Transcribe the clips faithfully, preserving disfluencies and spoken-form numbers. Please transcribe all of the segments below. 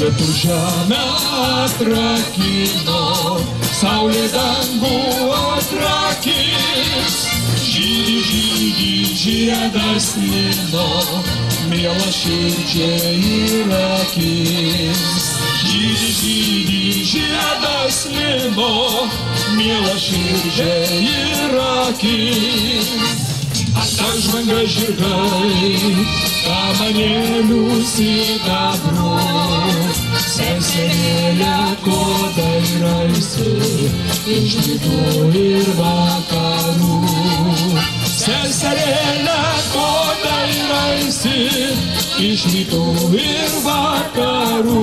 Lietų žemę atrakino, saulė dangų atrakins. Žydi, žydi, žiedas lino, miela širdžiai ir akims. Žydi, žydi, žiedas lino, miela širdžiai ir akims. Atžvanga žirgai, kamanėlių sidabru, seserėlė ko dairaisi iš rytų ir vakarų. Seserėlė ko dairaisi iš rytų ir vakarų.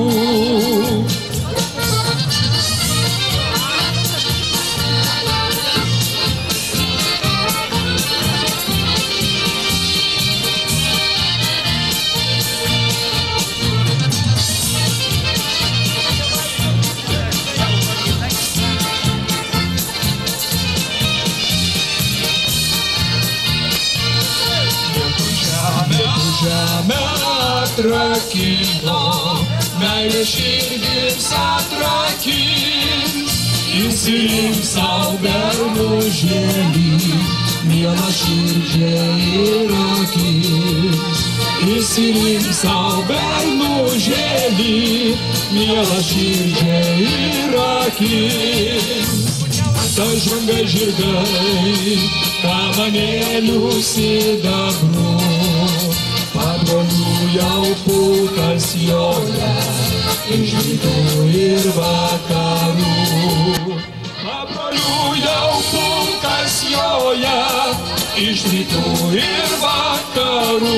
Žemę atrakino, meilė širdims atrakins. Įsirink sau bernužėlį, miela širdžiai ir akis. Įsirink sau bernužėlį, miela širdžiai ir akis. Atžvanga žirgai, kamanėlių sidabru, pabrolių jau pulkas joja iš rytų ir vakarų. Pabrolių jau pulkas joja iš rytų ir vakarų.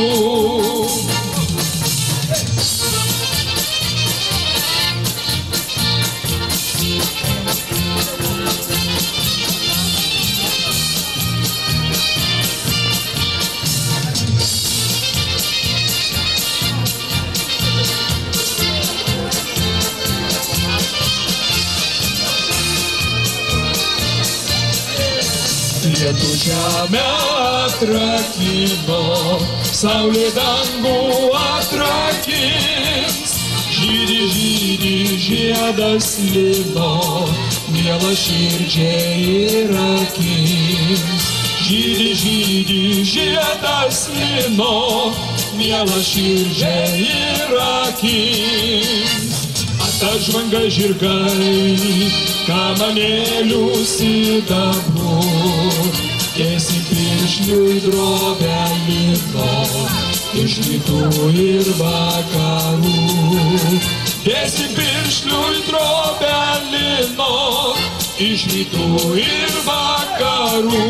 Lietų žemę atrakino, saulė dangų atrakins. Žydi, žydi, žiedas lino, miela širdžiai ir akims. Žydi, žydi, žiedas lino, miela širdžiai ir akims. Atžvanga žirgai, kamanėlių sidabru, tiesi piršliui drobę lino, iš rytų ir vakarų. Tiesi piršliui drobę lino, iš rytų ir vakarų.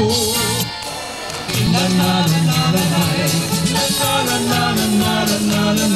Na na na na na na na na na na na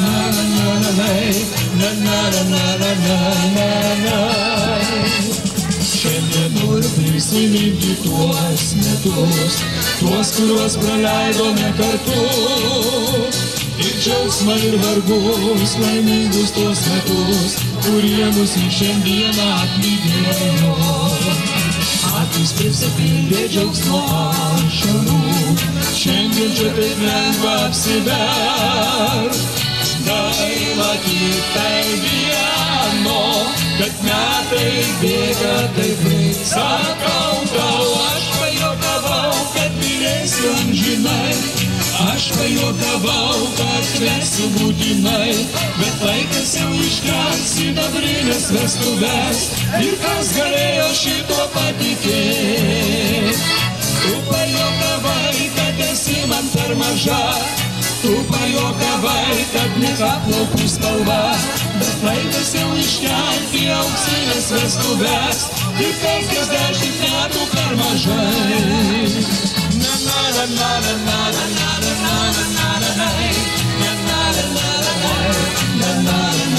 na na. Šiandien noriu prisiminti tuos metus, tuos, kuriuos praleidome kartu. Ir džiaugsmą ir vargus, laimingus tuos metus, kurie mus į šiandieną atlydėjo. Akys prisipildė džiaugsmo ašarų, šiandien čia taip lengva apsivert. Gaila tik tai vieno, kad metai bėga taip greit. Sakau tau, aš pajokavau, kad mylėsiu amžinai. Aš pajokavau, kad kvesiu būtinai. Bet laikas jau iškels sidabrinės vestuves. Ir kas galėjo šito patikėt? Tu pajokavai, kad esi man per maža. Tu pajokavai, kad nėra plaukų spalva. Bet laikas jau iškelti auksinės vestuves. Ir penkiasdešimt metų per mažai. Na na na na na na na na na na na na na na na na na na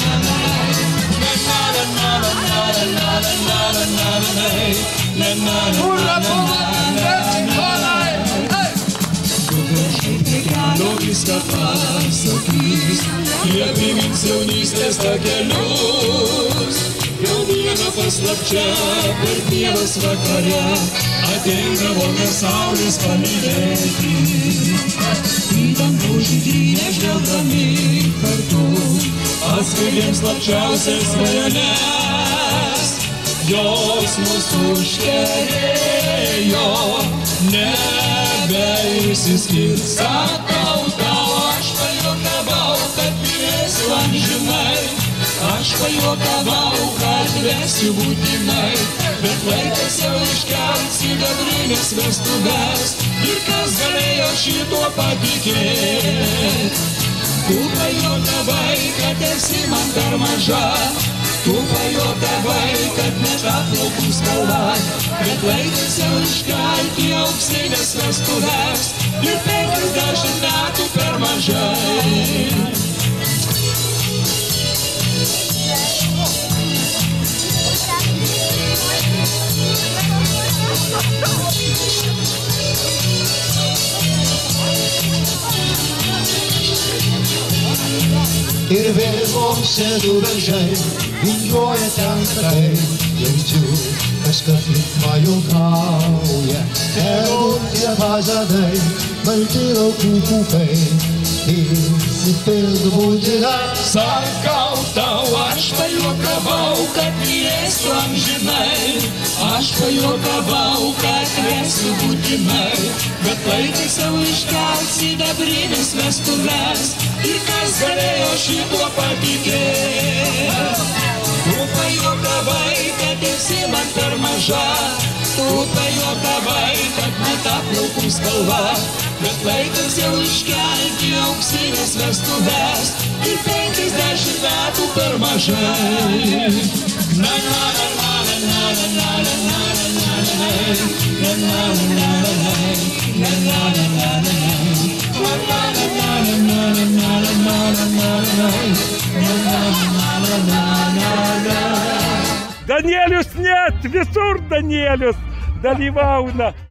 viską pasakys, jie primins jaunystės takelius. Jau dieną paslapčia per pievas vakare ateidavome saulės pamylėti. Į dangų žydrynę žvelgdami kartu atskleidėm slapčiausias svajones. Jos mūsų užkerėjo, nebeišsiskirt. Sakau tau, aš pajuokavau, kad mylėsiu amžinai. Aš pajuokavau, kad vesiu būtinai. Bet laikas jau iškelt sidabrinės vestuves. Ir kas galėjo šituo patikėt? Tu pajuokavai, kad esi man per maža. Tu pajuokavai, kad netaplaukų spalva. Bet laikas jau iškelti auksinės vestuves. Ir penkiasdešimt metų per mažai. Ir vėliavose du beržai vingiuoja ten takai. Jaučiu, kažkas lyg pajuokauja. Tegu tie pažadai, balti laukų pūkai. Išsipildo būtina. Sakau tau, aš pajuokavau, kad mylėsiu amžinai. Aš pajuokavau, kad vesiu būtinai. Bet laikas jau iškelt sidabrinės vestuves. Ir kas galėjo šituo patikėt? Tu pajuokavai, kad esi man per maža. Tu pajuokavai, kad netaplaukų spalva. Bet laikas jau iškelti auksinės vestuves. Ir penkiasdešimt metų per mažai. Na na na na na na na na na na na na Danielius net, visur Danielius dalyvauna.